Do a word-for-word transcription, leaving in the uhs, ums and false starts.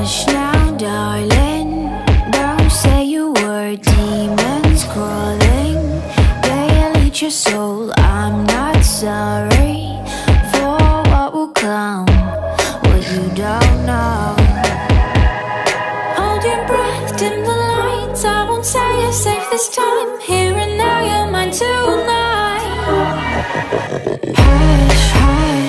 Hush now, darling, don't say a word. Demons crawling, they'll eat your soul. I'm not sorry for what will come, what you don't know. Hold your breath, dim the lights. I won't say you're safe this time. Here and now, you're mine tonight. Hush, hush.